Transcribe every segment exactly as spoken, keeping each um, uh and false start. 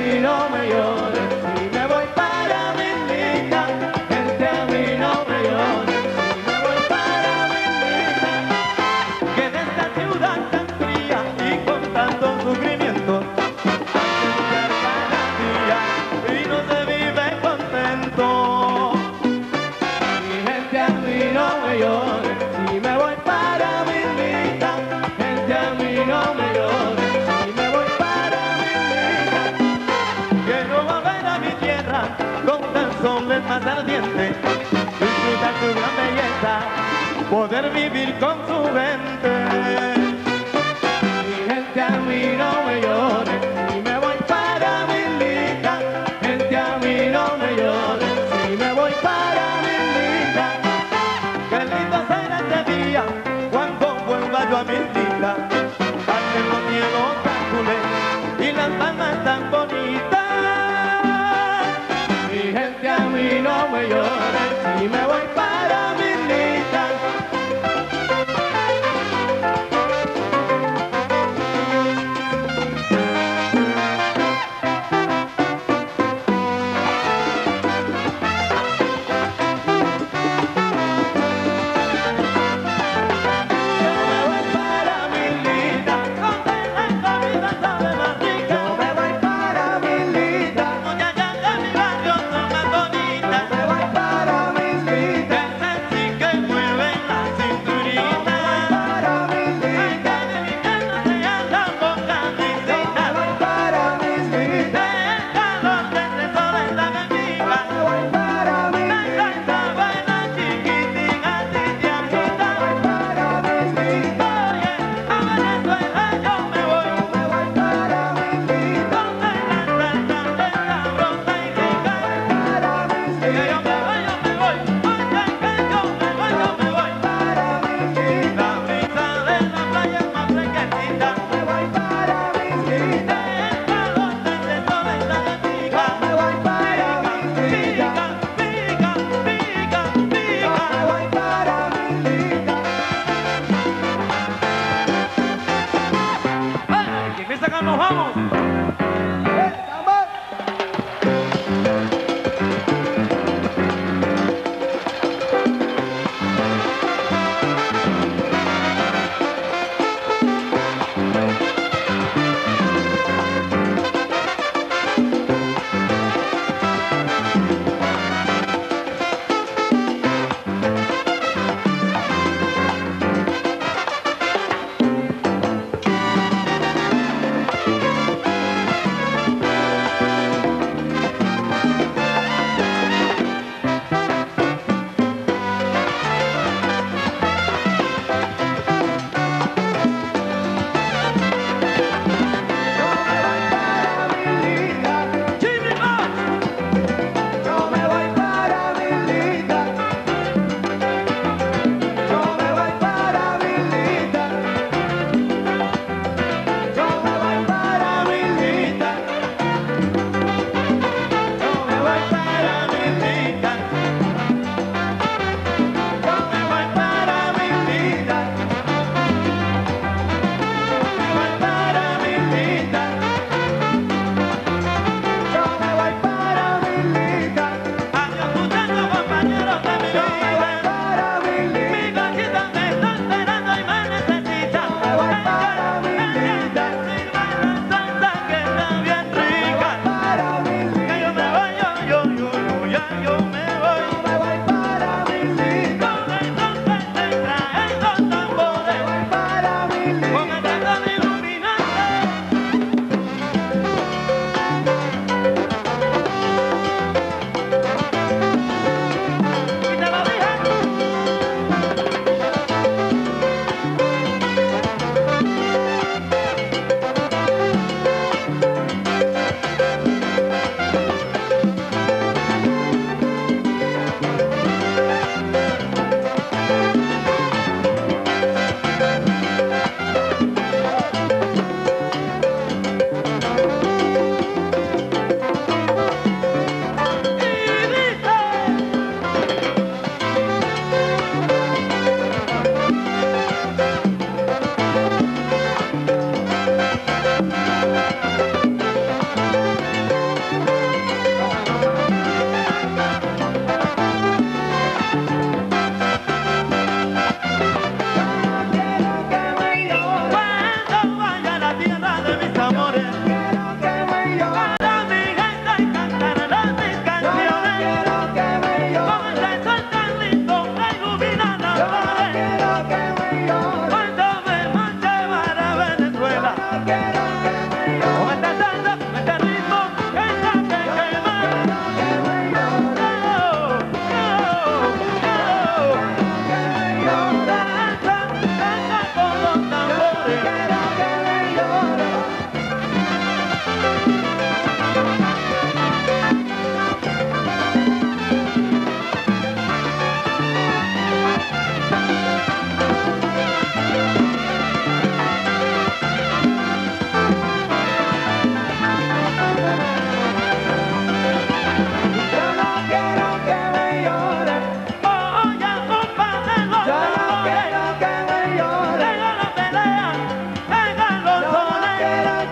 mí no me llores, si me voy para mi linda. Gente a mí no me llores, si me voy para mi linda. Que de esta ciudad tan fría y con tanto sufrimiento hacen cada día y no se vive contento. Mi gente a mí no me llores, si me voy para mi linda. Gente a mí no me llores, si me voy para mi linda. Quiero volver a mi tierra con el sol más ardiente, disfrutar su gran belleza, poder vivir con su gente. Mi gente a mí no me llores, si me voy para mi linda. Gente a mí no me llores, si me voy para mi linda. Qué lindo será este día cuando vuelva yo a mi linda. Pasen los cielos azules y las palmas tan bonitas. Mi gente a mí no me llores, si me voy para mi linda. ¡Nos vamos!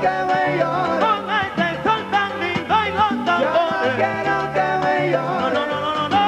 que me llores. Con este sol tan lindo y los tambores. Yo no quiero que me llores. No, no, no, no, no.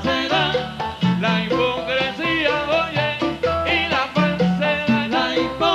La hipocresía, oye, y la falsedad. La hipocresía.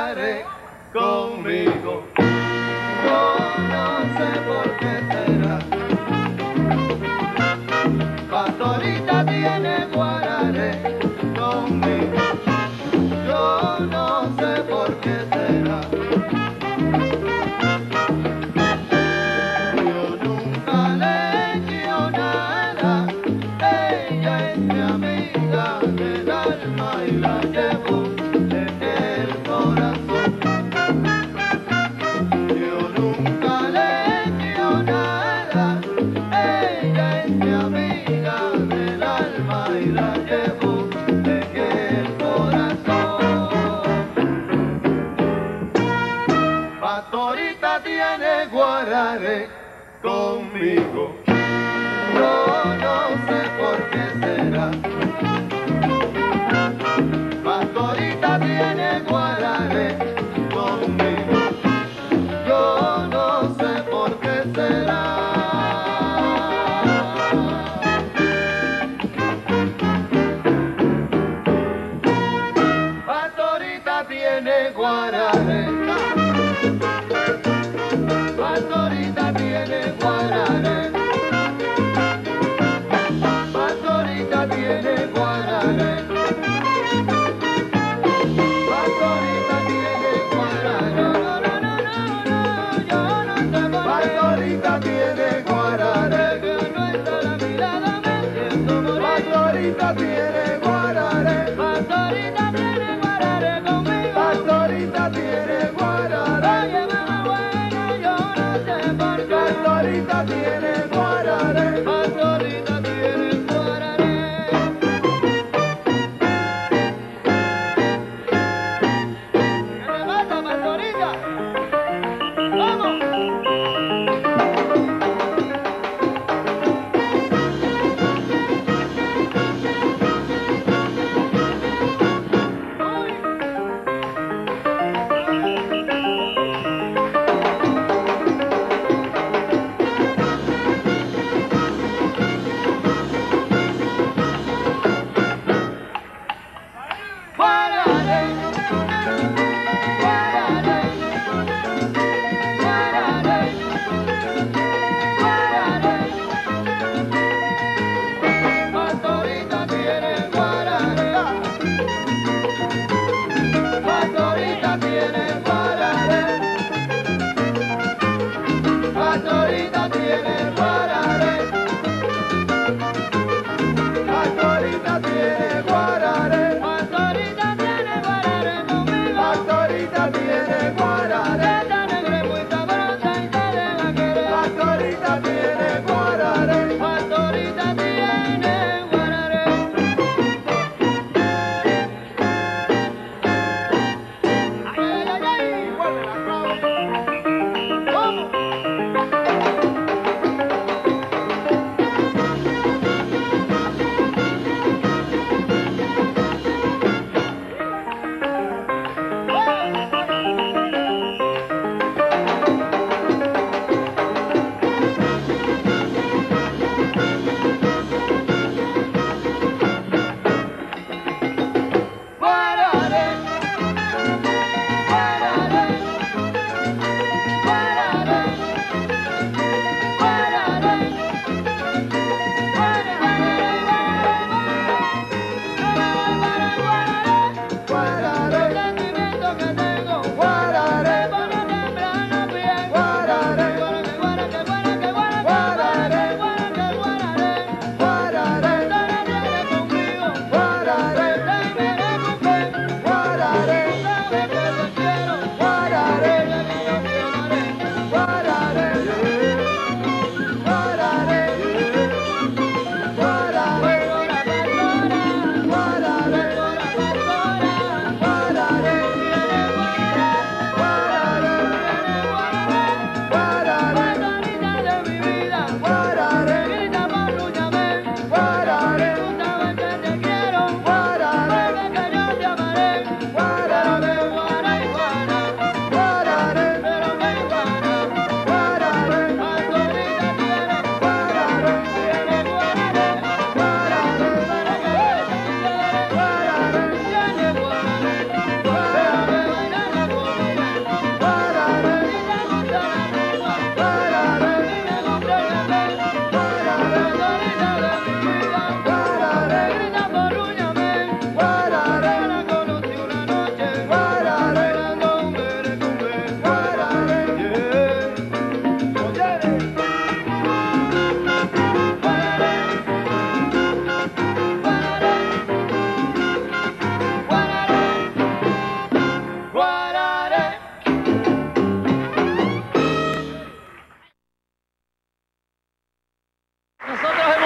guararé conmigo. Yo no sé por qué será. Pastorita tiene guararé conmigo. Yo no sé por qué será. Yo nunca le he hecho nada. Ella es mi amiga del alma y la llevo en el corazón. Yo nunca le he hecho nada. Ella es mi amiga del alma y la llevo en el corazón. Pastorita tiene guararé conmigo. Yo no sé por qué será. Pastorita tiene guararé conmigo. Yo no sé por qué será. Pastorita tiene guararé. Pastorita tiene guararé.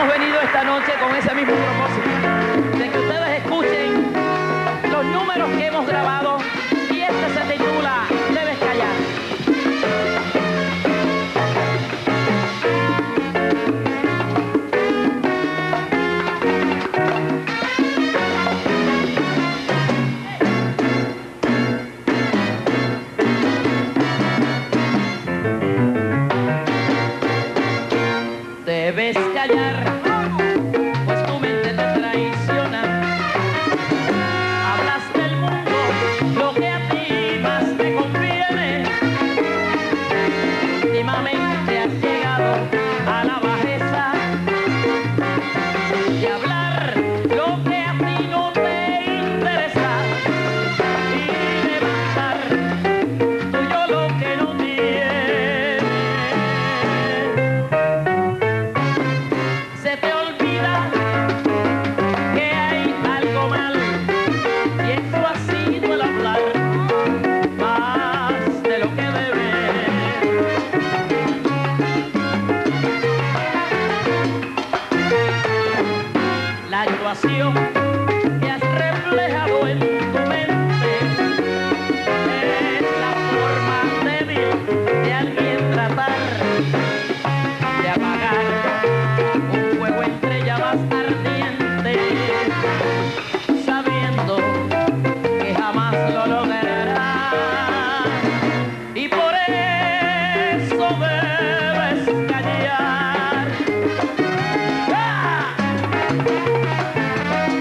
hemos venido esta noche con ese mismo propósito, de que ustedes escuchen los números que hemos grabado, y este se titula Debes callar. Debes callar, pues tu mente te traiciona. Hablas del mundo, lo que a ti más te conviene. Últimamente has llegado a la bajeza de hablar lo que a ti no te interesa y levantar tuyo lo que no tienes. Se te olvida que hay algo mal, y eso ha sido el hablar más de lo que debes. La actuación que has reflejado en tu mente es la forma débil de alguien tratar de apagar un fuego entre llamas ardientes, sabiendo que jamás lo lograrás, y por eso debes callar. ¡Ah!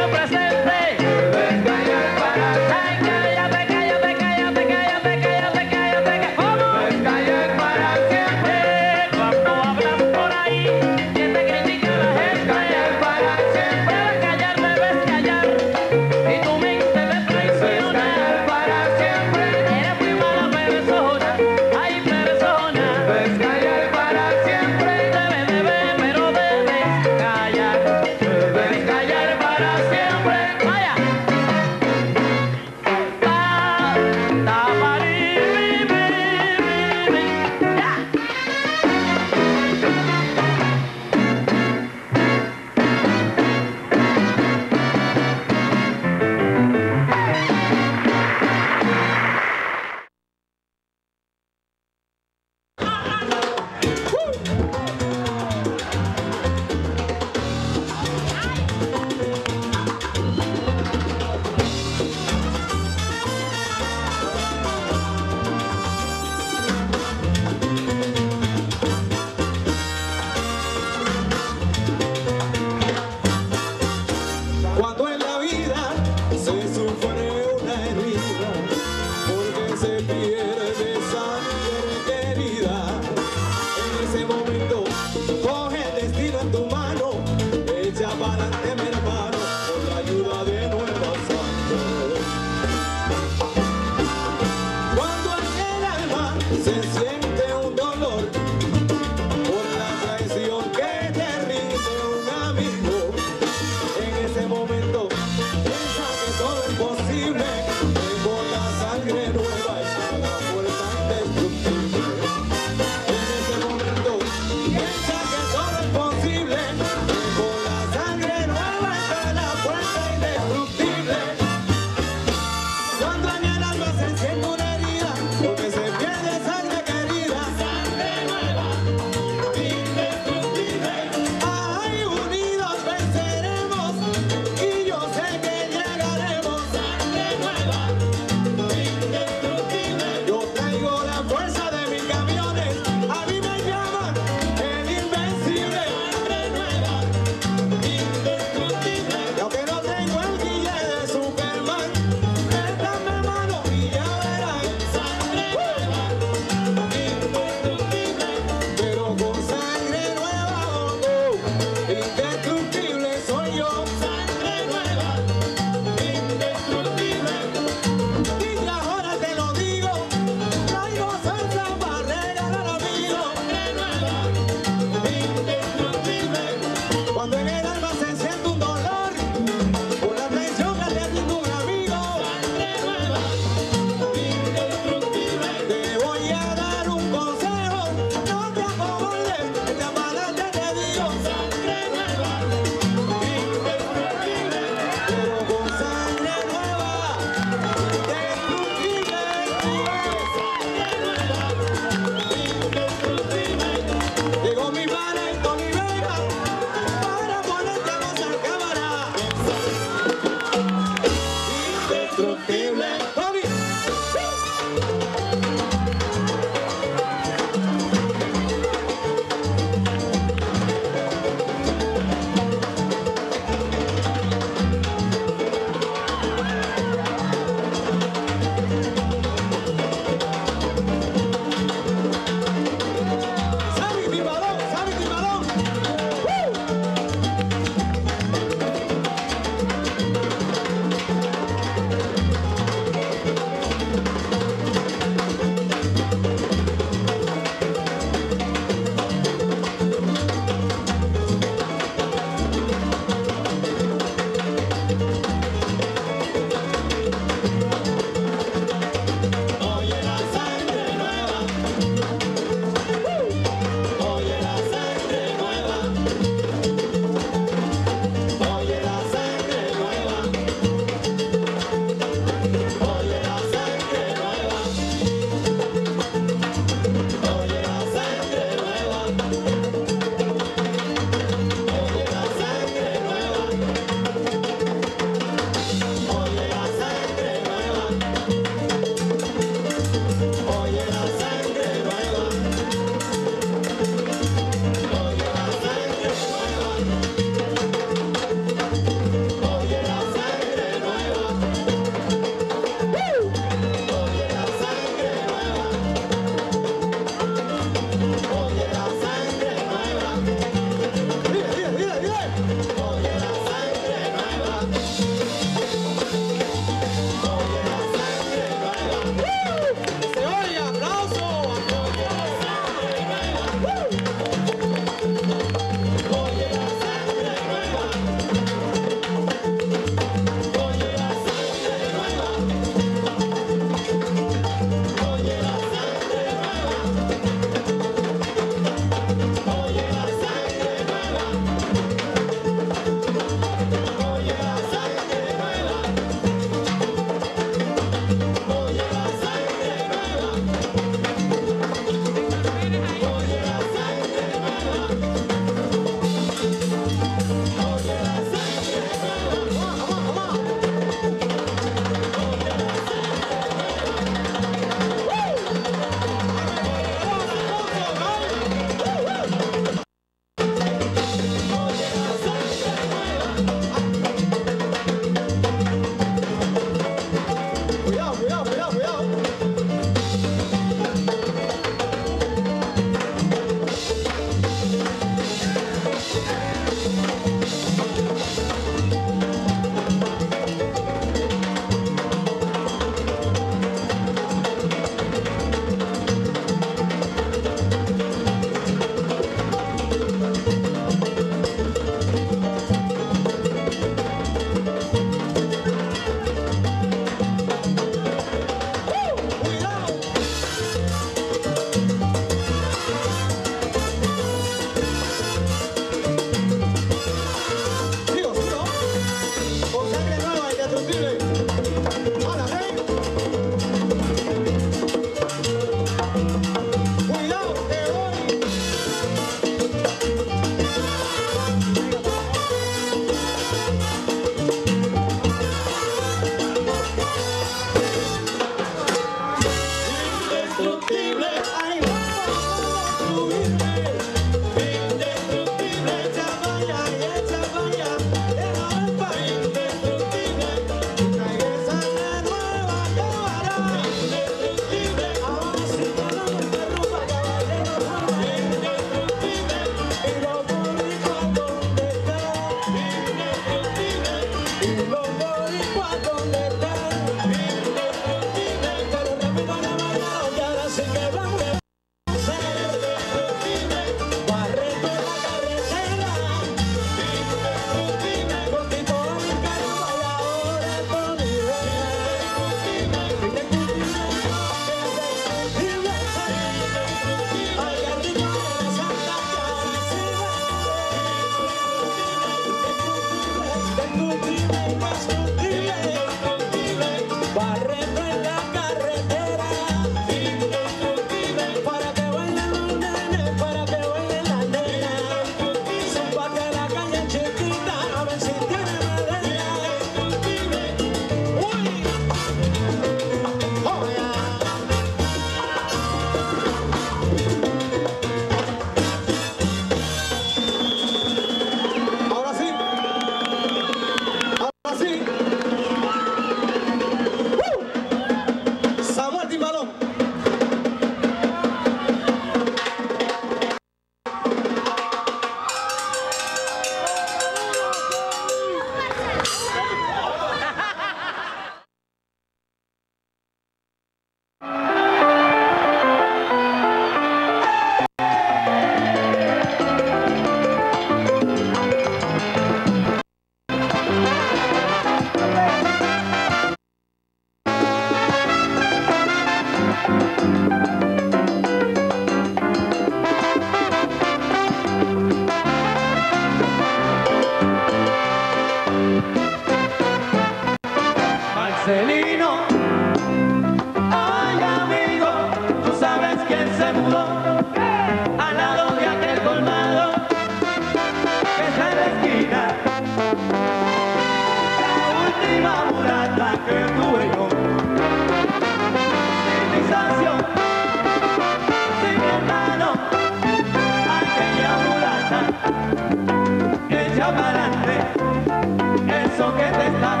echa para adelante eso que te está.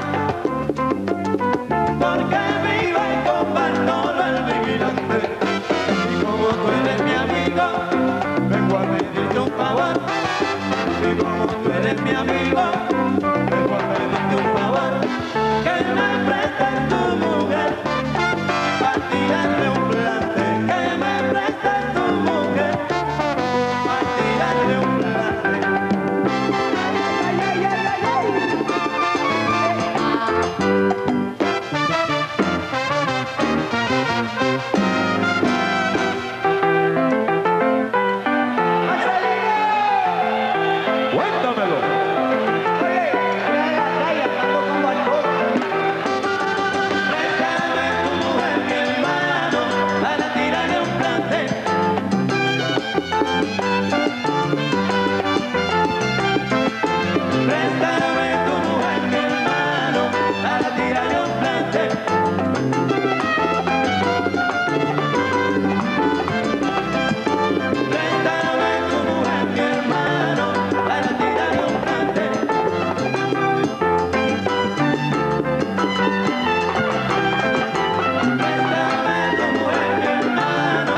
Porque vivo y comparto lo vigilante. Y como tú eres mi amigo, vengo a pedirte un favor. Y como tú eres mi amigo, vengo a pedirte un favor. Que me prestes tu mujer para tirarle un plante. Que me prestes tu mujer para tirarle un plante. Ay, ay, ay, ay, ay. Cuéntamelo. Préstame tu mujer, mi hermano, para tirarle un plante. Préstame tu mujer, mi hermano, para tirarle un plante. Préstame tu mujer, mi hermano, para tirarle un plante. Préstame tu mujer, mi hermano.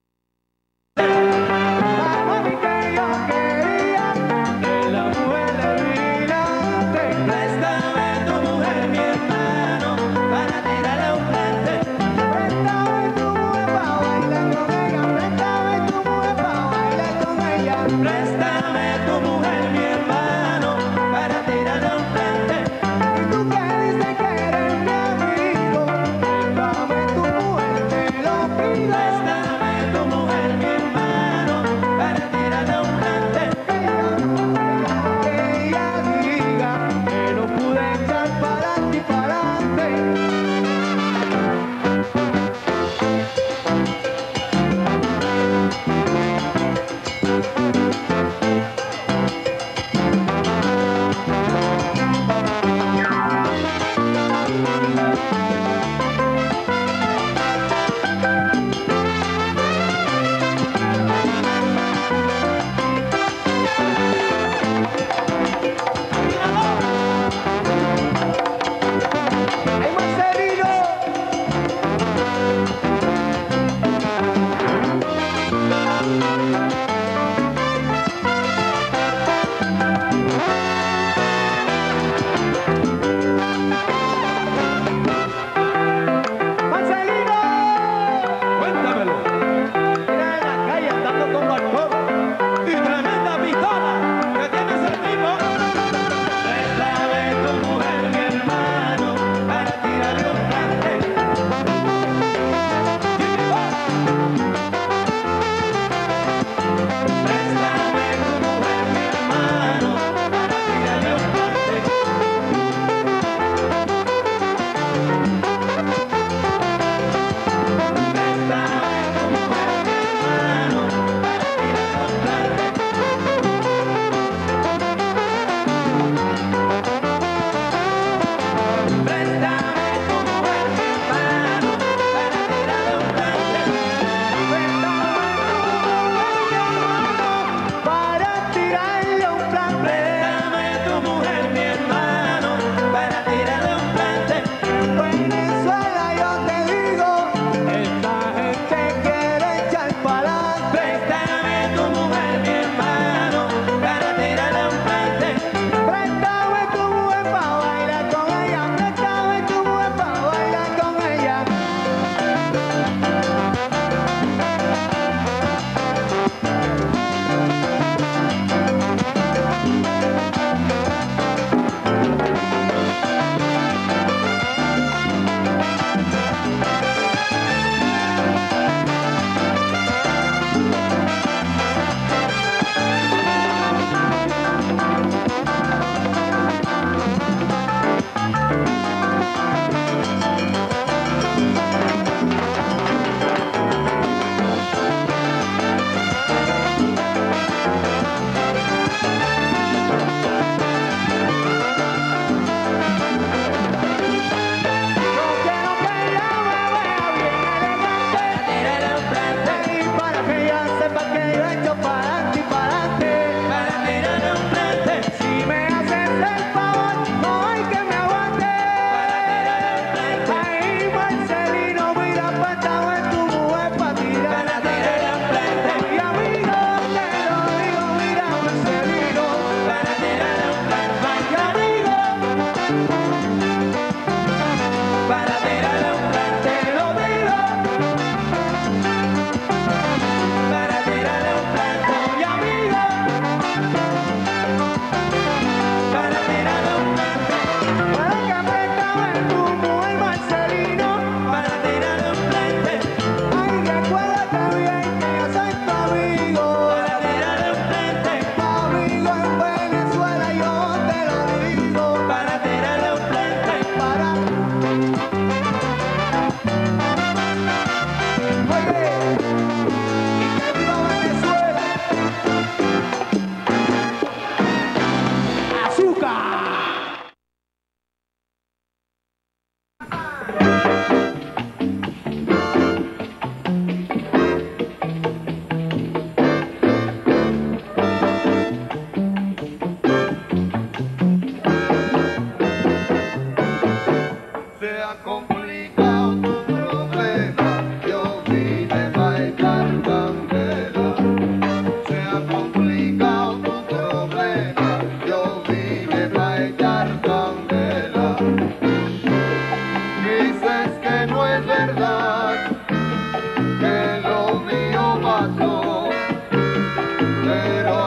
La mami que yo quería, es la mujer de vigilante. Préstame tu mujer, mi hermano, para tirarle un plante. Préstame tu mujer para bailar con ella. Préstame tu mujer para bailar con ella. Préstame tu mujer, mi hermano, para tirarle un plante. Y tú que dices que eres mi amigo, préstame tu mujer, te lo pido. Préstame tu mujer, mi hermano, para tirarle un plante. Que ella diga que no pude echar para adelante y para adelante.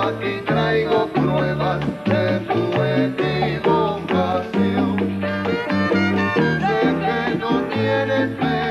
Aquí traigo pruebas de tu equivocación. Sé que no tienes fe,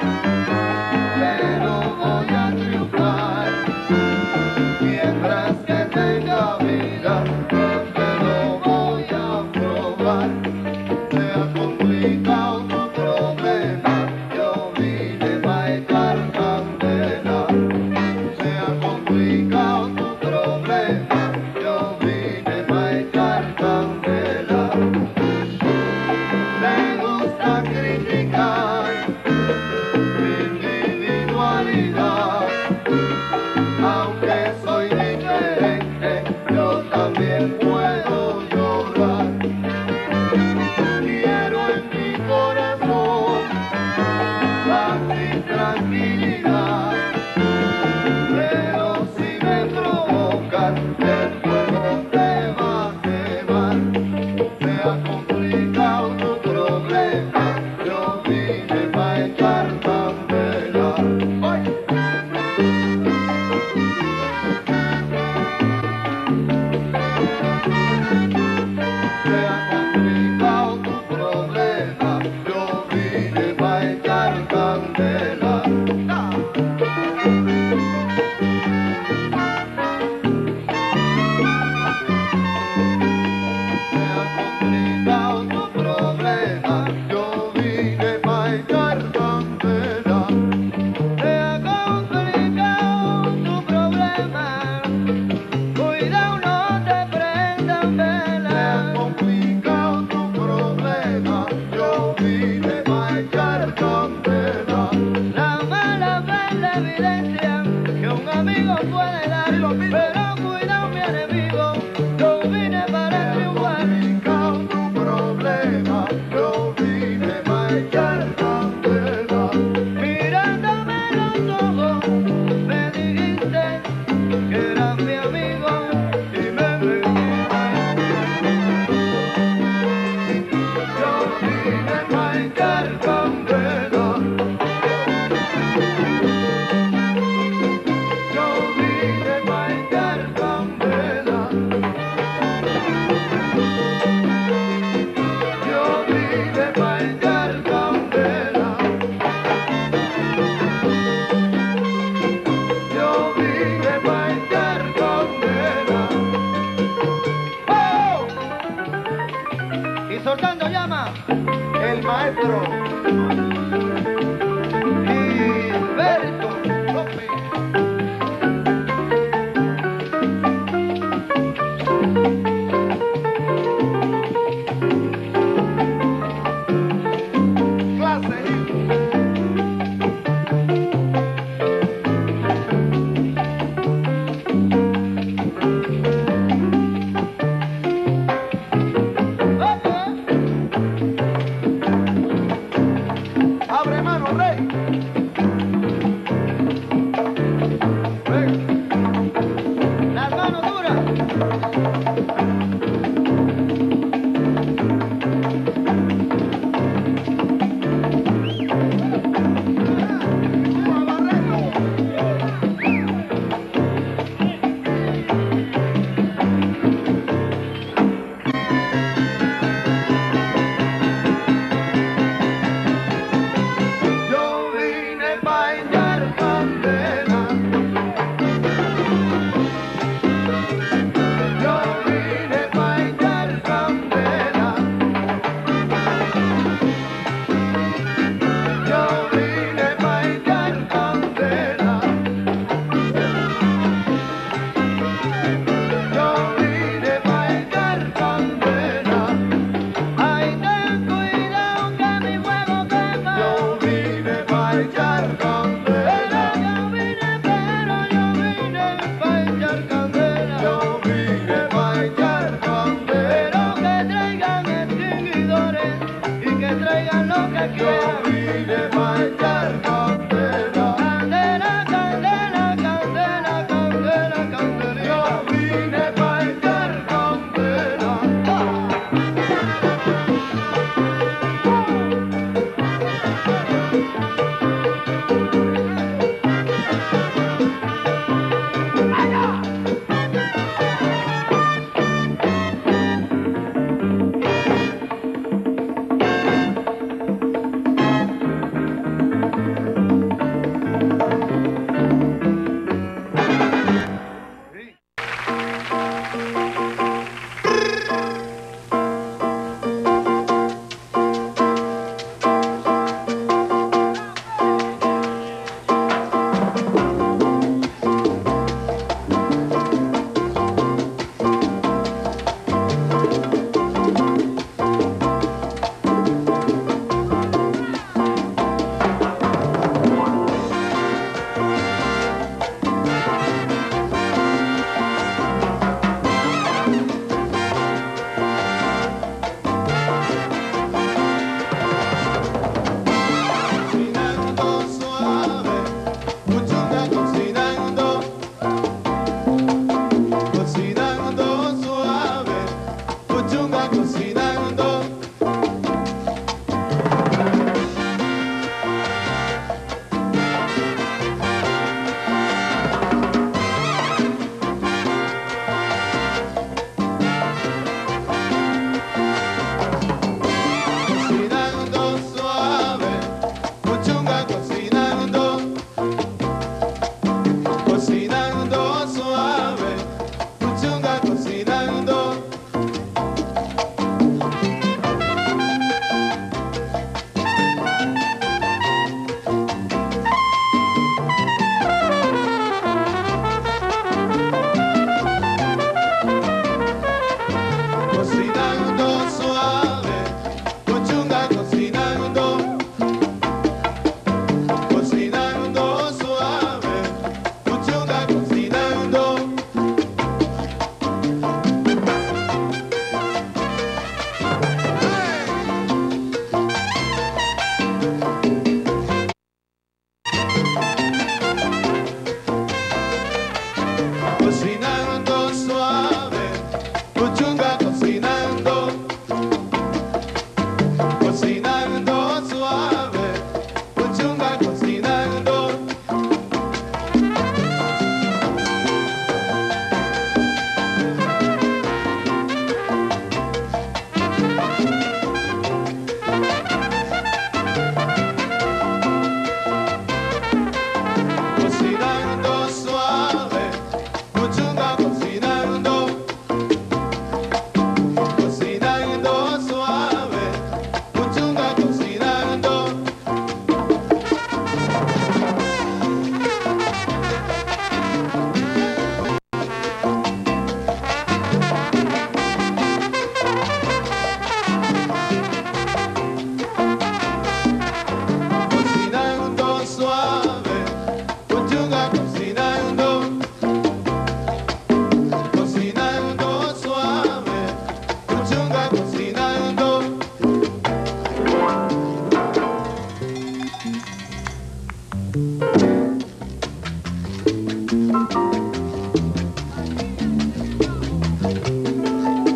pero voy a triunfar. Mientras que tenga vida, yo te lo voy a probar. Se ha complicado tu problema, yo vine pa' echar candela. Se ha complicado tu problema, yo vine pa' echar candela. Me gusta criticar mi individualidad, aunque soy diferente, yo también puedo llorar. Quiero en mi corazón paz y tranquilidad, pero si me provocas, el fuego te va a quemar. Se ha complicado tu problema, yo vine pa' echar candela. ¡Ay! Se ha complicado tu problema, yo vine pa' echar candela. ¡Ah! Se ha complicado tu problema, yo vine pa' echar candela. Se ha complicado tu problema, cuidado no te prendan Se ha vela. complicado tu problema, yo vine pa' echar candela. La mala fe es la evidencia que un amigo puede dar, pero cuidado mi enemigo, yo vine para Se ha triunfar. complicado tu problema, yo vine pa' echar candela. Mirándome los ojos, me dijiste que eras mi amigo y me mentiste. Yo vine pa' echar candela. Yo vine pa' echar candela. Yo vine pa' echar candela. Yo vine pa' echar candela. ¡Oh! Y soltando llama, El maestro Gilberto López. Clase. Oye,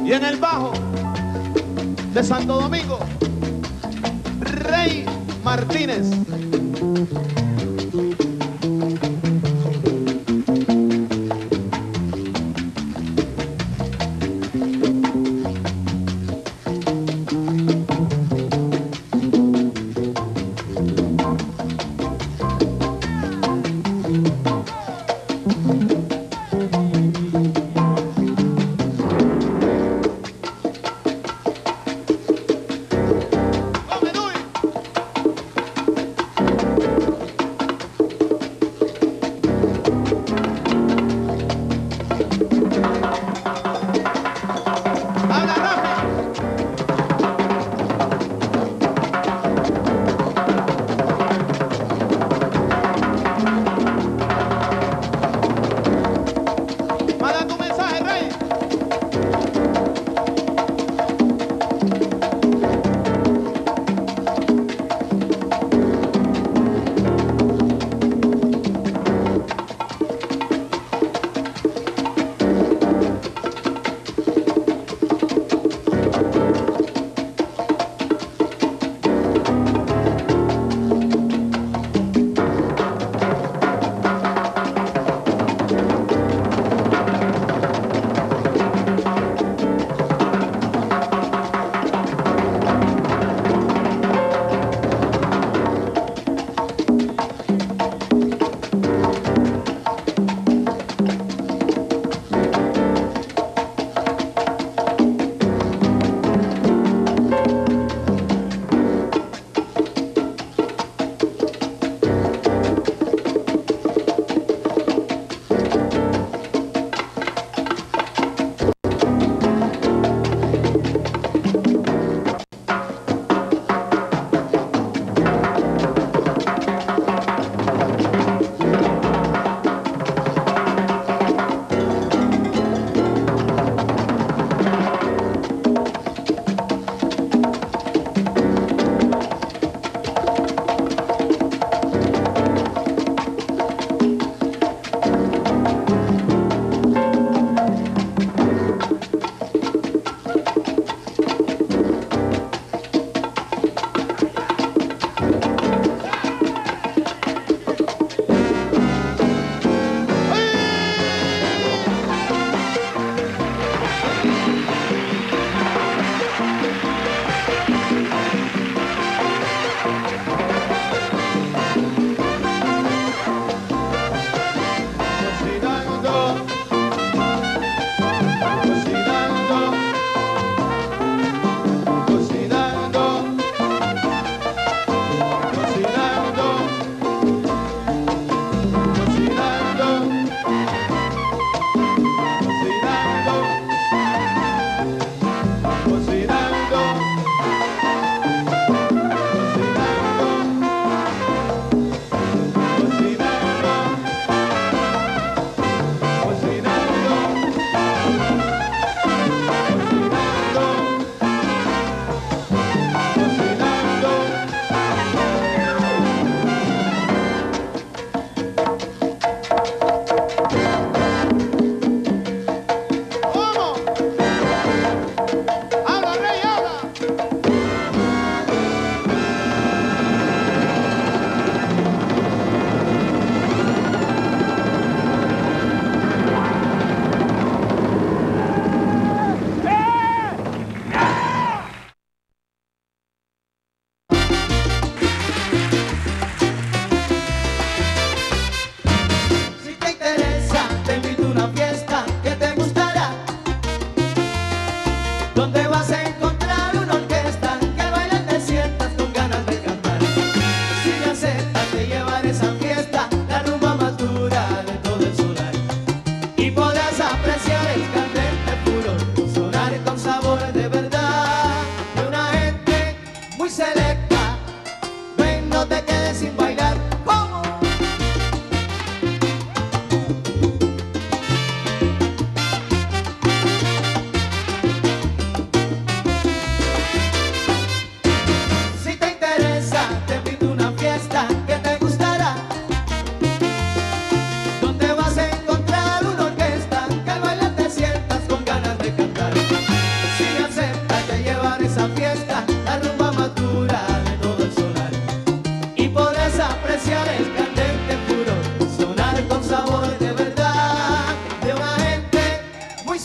Y en el bajo de Santo Domingo, Rey Martínez.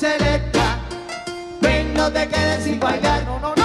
selecta. Ven, no te quedes sin bailar. No, no, no.